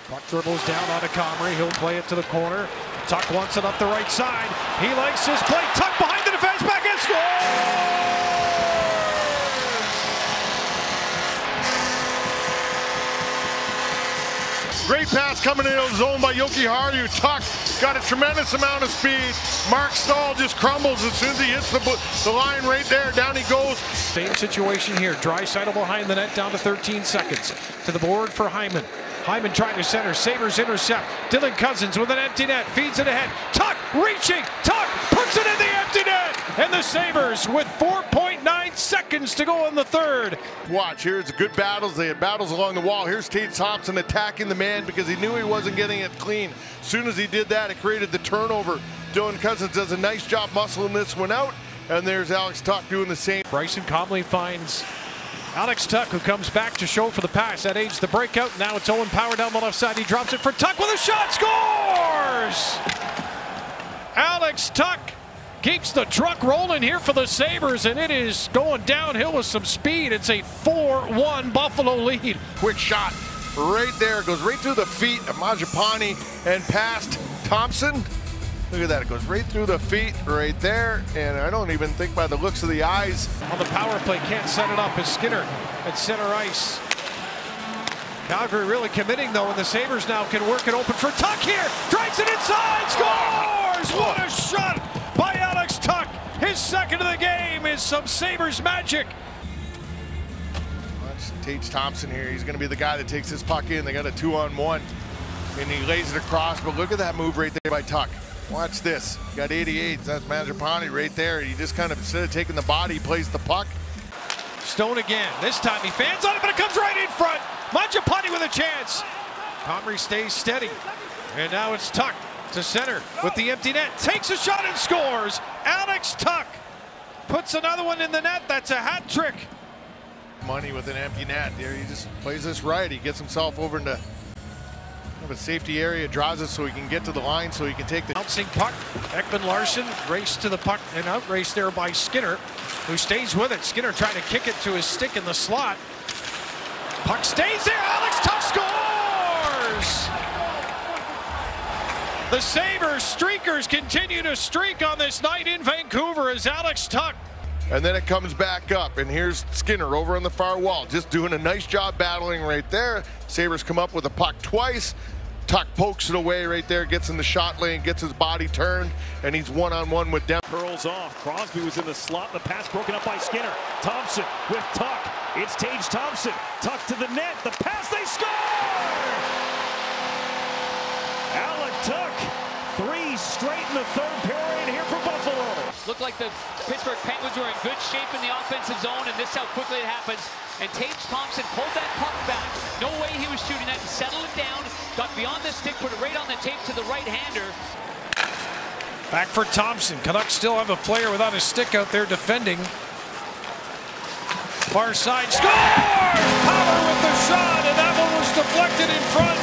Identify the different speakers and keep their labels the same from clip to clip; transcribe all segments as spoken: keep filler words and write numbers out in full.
Speaker 1: Puck dribbles down onto Comrie. He'll play it to the corner. Tuch wants it up the right side. He likes his play. Tuch behind the defense, back and scores!
Speaker 2: Great pass coming into the zone by Jokiharju. Tuch got a tremendous amount of speed. Mark Stahl just crumbles as soon as he hits the, the line right there. Down he goes.
Speaker 1: Same situation here. Draisaitl behind the net, down to thirteen seconds. To the board for Hyman. Hyman trying to center. Sabres intercept. Dylan Cozens with an empty net. Feeds it ahead. Tuch reaching. Tuch puts it in the empty net. And the Sabres with four point nine seconds to go in the third.
Speaker 2: Watch, here's good battles. They had battles along the wall. Here's Tage Thompson attacking the man because he knew he wasn't getting it clean. As soon as he did that, it created the turnover. Dylan Cozens does a nice job muscling this one out. And there's Alex Tuch doing the same.
Speaker 1: Bryson Comrie finds Alex Tuch, who comes back to show for the pass. That aids the breakout. Now it's Owen Power down the left side. He drops it for Tuch with a shot. Scores! Alex Tuch keeps the truck rolling here for the Sabres, and it is going downhill with some speed. It's a four one Buffalo lead.
Speaker 2: Quick shot right there. Goes right through the feet of Mangiapane and past Thompson. Look at that, it goes right through the feet right there, and I don't even think by the looks of the eyes.
Speaker 1: On the power play, can't set it up as Skinner at center ice. Calgary really committing though, and the Sabres now can work it open for Tuch here. Drives it inside, scores! What a shot by Alex Tuch. His second of the game is some Sabres magic.
Speaker 2: Watch Tage Thompson here. He's gonna be the guy that takes this puck in. They got a two on one, and he lays it across, but look at that move right there by Tuch. Watch this. Got eighty-eight. That's Mangiapane right there. He just kind of, instead of taking the body, he plays the puck.
Speaker 1: Stone again. This time he fans on it, but it comes right in front. Mangiapane with a chance. Comrie stays steady. And now it's Tuch to center with the empty net. Takes a shot and scores. Alex Tuch puts another one in the net. That's a hat trick.
Speaker 2: Money with an empty net. There he just plays this right. He gets himself over into a safety area, draws it so he can get to the line so he can take the
Speaker 1: bouncing puck. Ekman Larsson race to the puck and out race there by Skinner, who stays with it. Skinner trying to kick it to his stick in the slot. Puck stays there. Alex Tuch scores! The Sabres streakers continue to streak on this night in Vancouver as Alex Tuch.
Speaker 2: And then it comes back up, and here's Skinner over on the far wall, just doing a nice job battling right there. Sabres come up with the puck twice. Tuch pokes it away right there, gets in the shot lane, gets his body turned, and he's one-on-one with them.
Speaker 3: Curls off. Crosby was in the slot. The pass broken up by Skinner. Thompson with Tuch. It's Tage Thompson. Tuch to the net. The pass, they score! Alec Tuch, three straight in the third period here for Buffalo.
Speaker 4: Looked like the Pittsburgh Penguins were in good shape in the offensive zone, and this is how quickly it happens. And Tage Thompson pulled that puck back. No way he was shooting that. Settled it down, got beyond the stick, put it right on the tape to the right-hander.
Speaker 1: Back for Thompson. Canucks still have a player without a stick out there defending. Far side, scores! Power with the shot, and that one was deflected in front.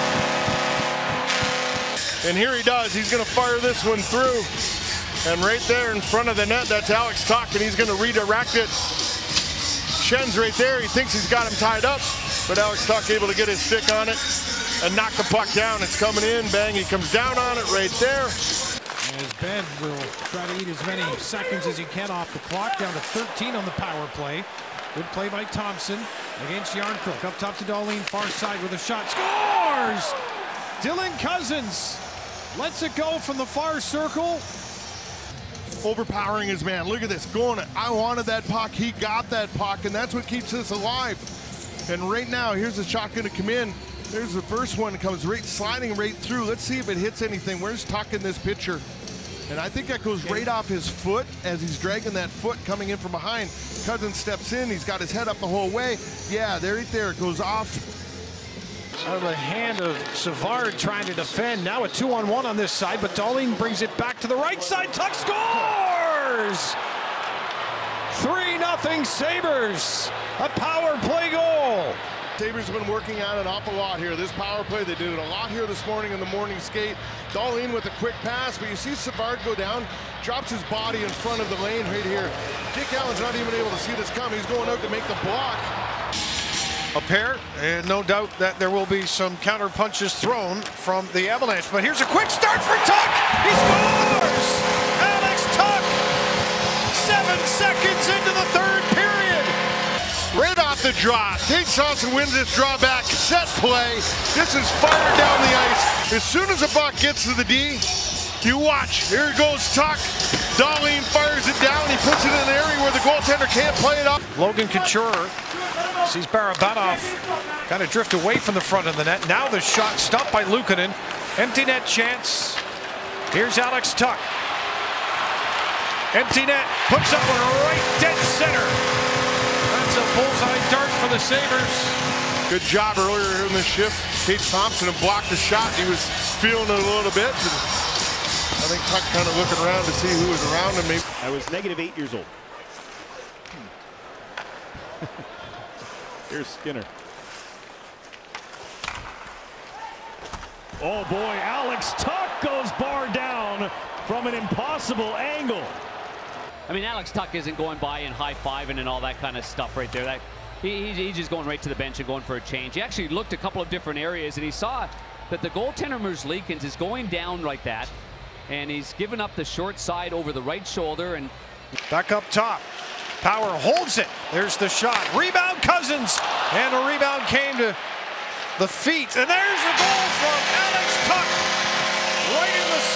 Speaker 2: And here he does. He's going to fire this one through. And right there in front of the net, that's Alex Tuch, and he's going to redirect it. Schen's right there. He thinks he's got him tied up, but Alex Tuch able to get his stick on it and knock the puck down. It's coming in. Bang, he comes down on it right there.
Speaker 1: As Ben will try to eat as many seconds as he can off the clock, down to thirteen on the power play. Good play by Thompson against Yarncrook. Up top to Dahlin, far side with a shot. Scores! Dylan Cozens lets it go from the far circle.
Speaker 2: Overpowering his man. Look at this. Going, I wanted that puck. He got that puck, and that's what keeps us alive. And right now, here's the shot going to come in. There's the first one. It comes right, sliding right through. Let's see if it hits anything. Where's Tuch in this picture? And I think that goes right off his foot as he's dragging that foot coming in from behind. Cozens steps in. He's got his head up the whole way. Yeah, there, right there. It goes off.
Speaker 1: Out of the hand of Savard trying to defend. Now a two-on-one on this side, but Dahlin brings it back to the right side. Tuch scores! three nothing Sabres. A power play goal.
Speaker 2: Sabres have been working on an awful lot here. This power play, they did it a lot here this morning in the morning skate. Dahlin with a quick pass, but you see Savard go down, drops his body in front of the lane right here. Jake Allen's not even able to see this come. He's going out to make the block.
Speaker 1: a pair, and no doubt that there will be some counter punches thrown from the Avalanche. But here's a quick start for Tuch. He scores! Alex Tuch! Seven seconds into the third period.
Speaker 2: Right off the draw, Tage Thompson wins this draw back, set play. This is fired down the ice. As soon as the puck gets to the D, you watch. Here goes Tuch. Dahlin fires it down. He puts it in an area where the goaltender can't play it up.
Speaker 1: Logan Couture sees Barabanov kind of drift away from the front of the net. Now the shot stopped by Luukkonen. Empty net chance. Here's Alex Tuch. Empty net, puts up one right dead center. That's a bullseye dart for the Sabres.
Speaker 2: Good job earlier in the shift. Tage Thompson had blocked the shot. He was feeling it a little bit. And I think Tuch kind of looking around to see who was around him. Maybe.
Speaker 3: I was negative eight years old. Here's Skinner. Oh boy, Alex Tuch goes bar down from an impossible angle.
Speaker 4: I mean, Alex Tuch isn't going by and high-fiving and all that kind of stuff right there. That he, he's, he's just going right to the bench and going for a change. He actually looked a couple of different areas, and he saw that the goaltender Merzlikins is going down like that, and he's given up the short side over the right shoulder. And
Speaker 1: back up top. Power holds it. There's the shot. Rebound Cousins. And a rebound came to the feet. And there's the goal from Alex Tuch. Right in the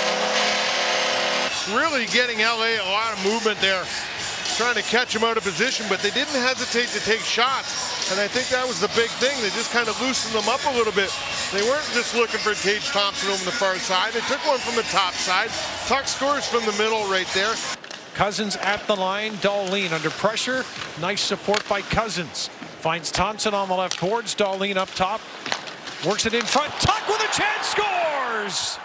Speaker 1: slot.
Speaker 2: Really getting L A a lot of movement there. Trying to catch him out of position, but they didn't hesitate to take shots. And I think that was the big thing. They just kind of loosened them up a little bit. They weren't just looking for Tage Thompson over the far side. They took one from the top side. Tuch scores from the middle right there.
Speaker 1: Cousins at the line. Dahlin under pressure. Nice support by Cousins. Finds Thompson on the left boards. Dahlin up top. Works it in front. Tuch with a chance. Scores!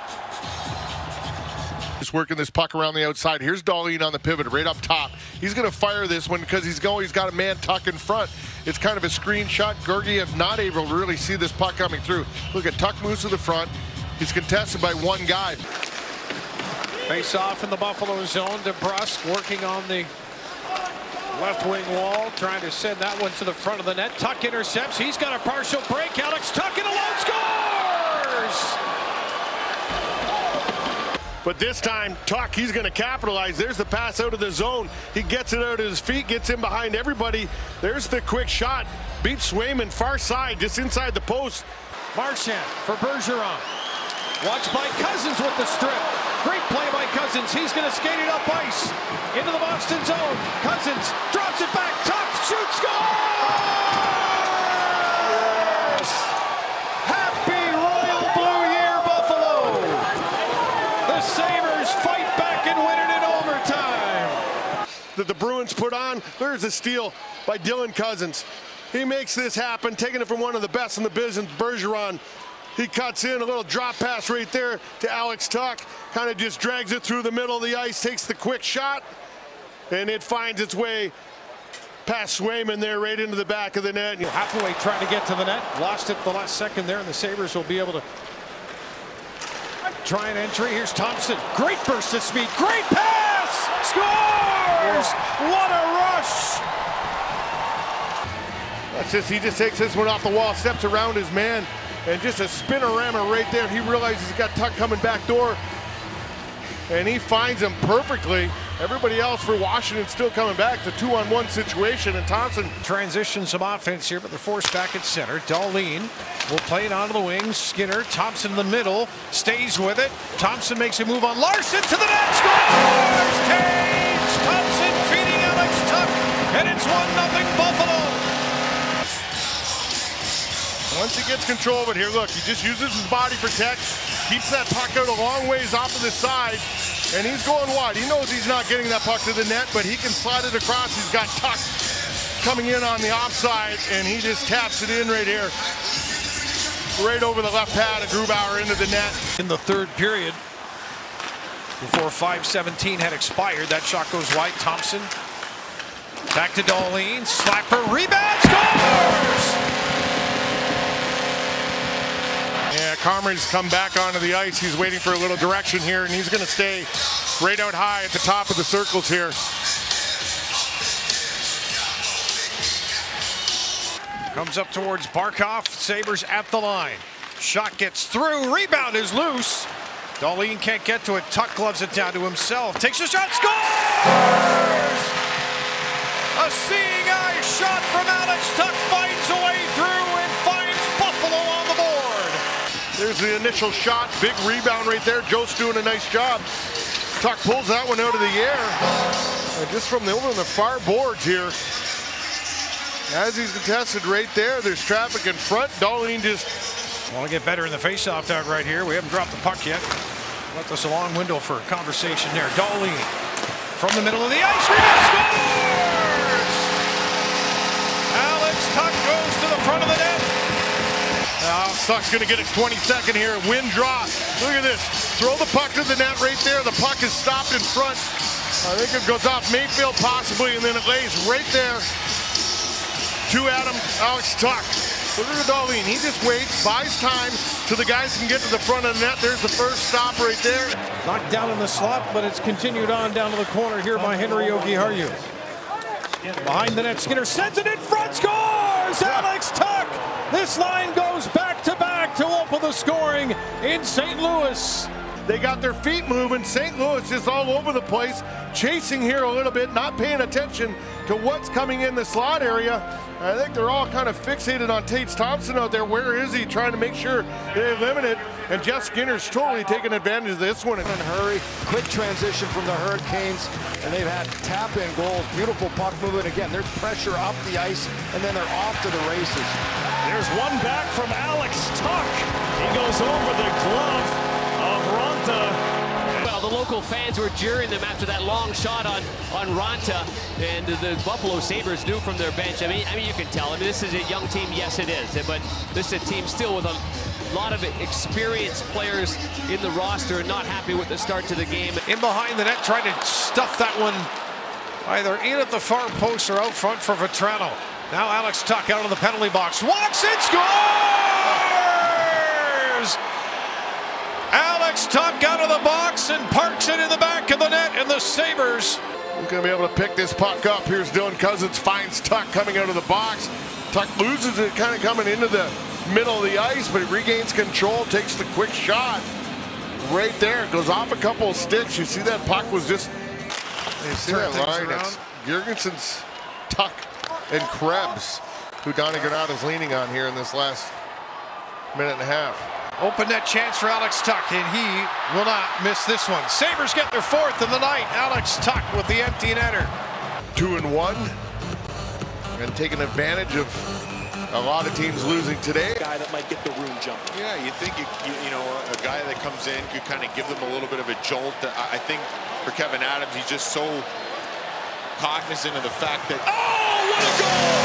Speaker 2: Just working this puck around the outside. Here's Dahlin on the pivot right up top. He's going to fire this one because he's going. He's got a man Tuch in front. It's kind of a screen shot. Georgiev not able to really see this puck coming through. Look at Tuch moves to the front. He's contested by one guy.
Speaker 1: Face off in the Buffalo zone. DeBrusk working on the left wing wall, trying to send that one to the front of the net. Tuch intercepts. He's got a partial break. Alex Tuch in alone scores!
Speaker 2: But this time, Tuch, he's going to capitalize. There's the pass out of the zone. He gets it out of his feet, gets in behind everybody. There's the quick shot. Beats Swayman far side, just inside the post.
Speaker 1: Marchand for Bergeron. Watched by Cousins with the strip. Great play by Cousins. He's going to skate it up ice. Into the Boston zone. Cousins drops it back. Tuch shoots, scores! Yes! Happy Royal Blue Year, Buffalo! The Sabres fight back and win it in overtime.
Speaker 2: That the Bruins put on. There's a steal by Dylan Cousins. He makes this happen, taking it from one of the best in the business, Bergeron. He cuts in a little drop pass right there to Alex Tuch. Kind of just drags it through the middle of the ice, takes the quick shot, and it finds its way past Swayman there right into the back of the net.
Speaker 1: Hathaway trying to get to the net. Lost it the last second there, and the Sabres will be able to try an entry. Here's Thompson. Great burst of speed. Great pass! Scores! What a rush!
Speaker 2: That's just, he just takes this one off the wall, steps around his man, and just a spinorama right there. He realizes he's got Tuch coming back door, and he finds him perfectly. Everybody else for Washington still coming back. It's a two-on-one situation, and Thompson
Speaker 1: transitions some offense here, but they're forced back at center. Dahlin will play it onto the wings. Skinner, Thompson in the middle, stays with it. Thompson makes a move on Larson to the net. Scores! Tage Thompson feeding Alex Tuch, and it's one nothing Buffalo.
Speaker 2: Once he gets control of it here, look, he just uses his body protect, keeps that puck out a long ways off of the side, and he's going wide. He knows he's not getting that puck to the net, but he can slide it across. He's got Tuch coming in on the offside, and he just taps it in right here, right over the left pad of Grubauer into the net.
Speaker 1: In the third period, before five seventeen had expired, that shot goes wide. Thompson back to Dahlin, slapper, rebound, scores!
Speaker 2: Yeah, Comrades come back onto the ice. He's waiting for a little direction here, and he's going to stay right out high at the top of the circles here.
Speaker 1: Comes up towards Barkov. Sabres at the line. Shot gets through. Rebound is loose. Dahlin can't get to it. Tuch gloves it down to himself. Takes a shot. Scores! A seeing eye shot from Alex Tuch finds a way through and finds Buffalo on the board.
Speaker 2: There's the initial shot. Big rebound right there. Joe's doing a nice job. Tuch pulls that one out of the air. And just from the over on the far boards here. As he's contested right there, there's traffic in front. Dahlin just
Speaker 1: want to get better in the faceoff out right here. We haven't dropped the puck yet. Left us a long window for conversation there. Dahlin from the middle of the ice. Rebound scores! Alex Tuch goes to the front of the net.
Speaker 2: Now Tuch's going to get his twenty-second here. Wind draw. Look at this. Throw the puck to the net right there. The puck is stopped in front. I think it goes off Mayfield possibly, and then it lays right there to Adam Alex Tuch. Look at Dahlin. He just waits, buys time till the guys can get to the front of the net. There's the first stop right there.
Speaker 1: Knocked down in the slot, but it's continued on down to the corner here by Henry Jokiharju. Behind the net, Skinner sends it in front, scores! Alex Tuch! This line goes back to back to open the scoring in Saint Louis.
Speaker 2: They got their feet moving. Saint Louis just all over the place, chasing here a little bit, not paying attention to what's coming in the slot area. I think they're all kind of fixated on Tage Thompson out there. Where is he? Trying to make sure they eliminate. And Jeff Skinner's totally taking advantage of this one.
Speaker 5: In hurry, quick transition from the Hurricanes, and they've had tap-in goals. Beautiful puck movement. Again, there's pressure up the ice, and then they're off to the races.
Speaker 3: There's one back from Alex Tuch. He goes over the glove of Ronta.
Speaker 6: Well, the local fans were jeering them after that long shot on, on Ronta, and the Buffalo Sabres knew from their bench. I mean, I mean, you can tell. I mean, this is a young team. Yes, it is. But this is a team still with a lot of experienced players in the roster and not happy with the start to the game.
Speaker 1: In behind the net, trying to stuff that one either in at the far post or out front for Vetrano. Now Alex Tuch out of the penalty box. Walks it, scores! Alex Tuch out of the box and parks it in the back of the net, and the Sabres.
Speaker 2: He's going to be able to pick this puck up. Here's Dylan Cousins, finds Tuch coming out of the box. Tuch loses it kind of coming into the middle of the ice, but he regains control, takes the quick shot. Right there, it goes off a couple of sticks. You see that puck was just, you see that line, it's Girgensons, Tuch, and Krebs, who Donnie Granat is leaning on here in this last minute and a half.
Speaker 1: Open net chance for Alex Tuch, and he will not miss this one. Sabres get their fourth of the night. Alex Tuch with the empty netter.
Speaker 2: Two and one, and taking advantage of a lot of teams losing today.
Speaker 7: Guy that might get the room jumping.
Speaker 8: Yeah, you think you, you, you know a guy that comes in could kind of give them a little bit of a jolt. I think for Kevin Adams, he's just so cognizant of the fact that.
Speaker 3: Oh, what a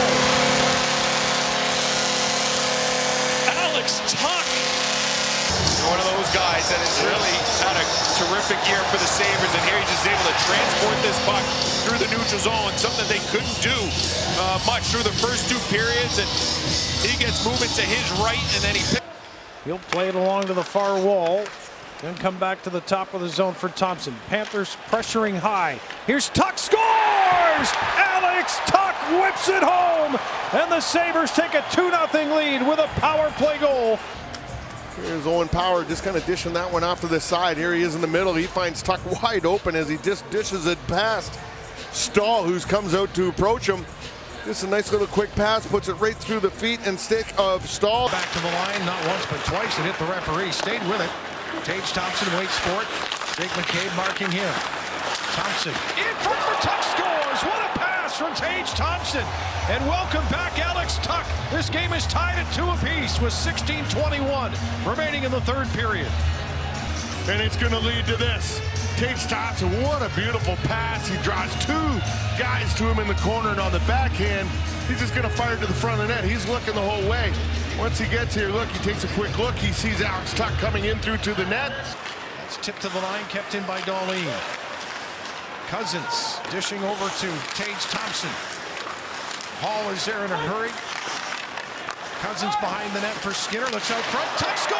Speaker 3: goal! Alex Tuch.
Speaker 8: One of those guys that has really had a terrific year for the Sabres, and here he's just able to transport this puck through the neutral zone, something they couldn't do uh, much through the first two periods, and he gets movement to his right, and then he picks.
Speaker 1: He'll play it along to the far wall, then come back to the top of the zone for Thompson. Panthers pressuring high. Here's Tuch, scores! Alex Tuch whips it home, and the Sabres take a two nothing lead with a power play goal.
Speaker 2: Here's Owen Power just kind of dishing that one off to the side. Here he is in the middle. He finds Tuch wide open as he just dishes it past Stahl, who comes out to approach him. Just a nice little quick pass, puts it right through the feet and stick of Stahl.
Speaker 1: Back to the line, not once but twice. It hit the referee, stayed with it. Tage Thompson waits for it. Jake McCabe marking him. Thompson in front for Tuch, scores! What a pass from Tage Thompson! And welcome back, Alex Tuch. This game is tied at two apiece with sixteen twenty-one remaining in the third period.
Speaker 2: And it's going to lead to this. Tage Thompson, what a beautiful pass. He draws two guys to him in the corner, and on the backhand, he's just going to fire to the front of the net. He's looking the whole way. Once he gets here, look, he takes a quick look. He sees Alex Tuch coming in through to the net.
Speaker 1: That's tipped to the line, kept in by Dahlin. Cousins dishing over to Tage Thompson. Hall is there in a hurry. Cousins behind the net for Skinner. Looks out front. Tuch scores!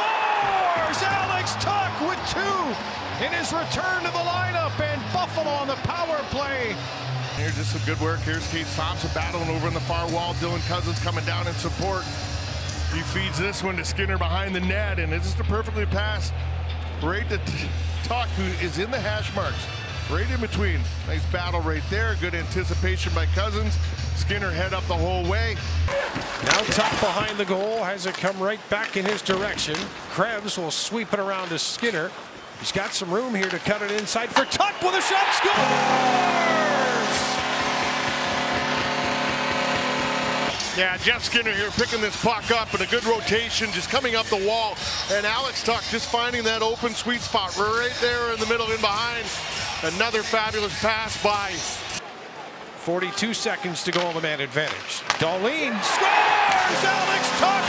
Speaker 1: scores! Alex Tuch with two in his return to the lineup, and Buffalo on the power play.
Speaker 2: Here's just some good work. Here's Tage Thompson battling over in the far wall. Dylan Cousins coming down in support. He feeds this one to Skinner behind the net, and it's just a perfectly pass right to Tuch, who is in the hash marks, right in between. Nice battle right there. Good anticipation by Cousins. Skinner head up the whole way.
Speaker 1: Now Tuch behind the goal, has it come right back in his direction. Krebs will sweep it around to Skinner. He's got some room here to cut it inside for Tuch with a shot. Scores!
Speaker 2: Yeah, Jeff Skinner here picking this puck up, and a good rotation just coming up the wall. And Alex Tuch just finding that open sweet spot right there in the middle and behind. Another fabulous pass by.
Speaker 1: forty-two seconds to go on the man advantage. Dahlin scores! Alex Tuch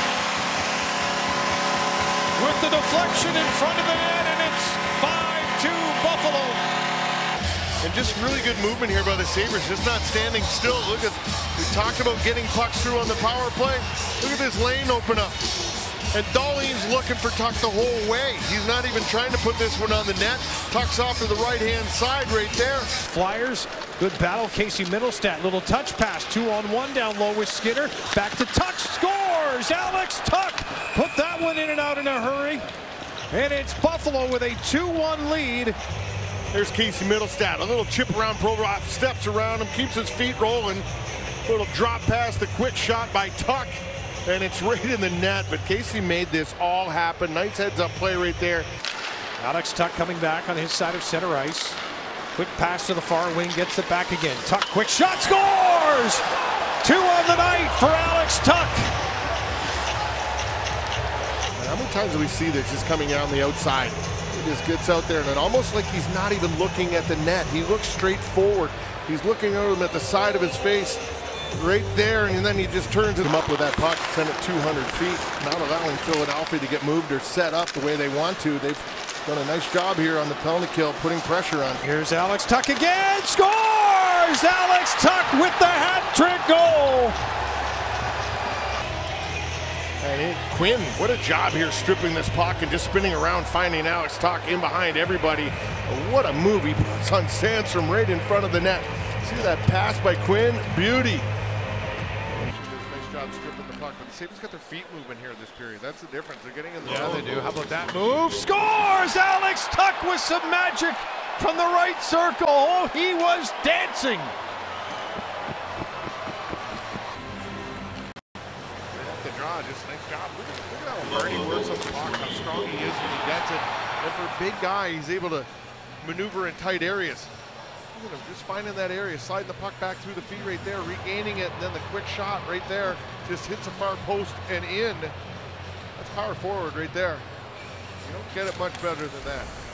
Speaker 1: with the deflection in front of the net, and it's five two Buffalo.
Speaker 2: And just really good movement here by the Sabres, just not standing still. Look at, we talked about getting pucks through on the power play. Look at this lane open up. And Dahlin's looking for Tuch the whole way. He's not even trying to put this one on the net. Tuch's off to the right-hand side right there.
Speaker 1: Flyers, good battle. Casey Middlestat, little touch pass, two on one down low with Skinner. Back to Tuch, scores! Alex Tuch put that one in and out in a hurry. And it's Buffalo with a two one lead.
Speaker 2: There's Casey Middlestat, a little chip around Provorov, steps around him, keeps his feet rolling. Little drop pass, the quick shot by Tuch, and it's right in the net. But Casey made this all happen. Nice heads-up play right there.
Speaker 1: Alex Tuch coming back on his side of center ice. Quick pass to the far wing, gets it back again. Tuch, quick shot, scores! Two on the night for Alex Tuch.
Speaker 2: How many times do we see this just coming out on the outside? He just gets out there, and it almost like he's not even looking at the net. He looks straight forward. He's looking at him at the side of his face, right there, and then he just turns him up with that puck, send it two hundred feet, not allowing Philadelphia to get moved or set up the way they want to. They've done a nice job here on the penalty kill, putting pressure on.
Speaker 1: Here's Alex Tuch again, scores! Alex Tuch with the hat trick goal.
Speaker 2: And Quinn, what a job here stripping this puck and just spinning around, finding Alex Tuch in behind everybody. What a move. He puts on Sandstrom right in front of the net. See that pass by Quinn? Beauty. Nice job stripping the puck, but the Sabres got their feet moving here this period. That's the difference. They're getting in the
Speaker 1: Yeah, they do. How about that move? Scores! Alex Tuch with some magic from the right circle. Oh, he was dancing.
Speaker 2: The draw, just a nice job. Look at, look at how hard he works on the puck, how strong he is when he gets it. And for a big guy, he's able to maneuver in tight areas. Look at him just finding that area, sliding the puck back through the feet right there, regaining it, and then the quick shot right there just hits a far post and in. That's power forward right there. You don't get it much better than that.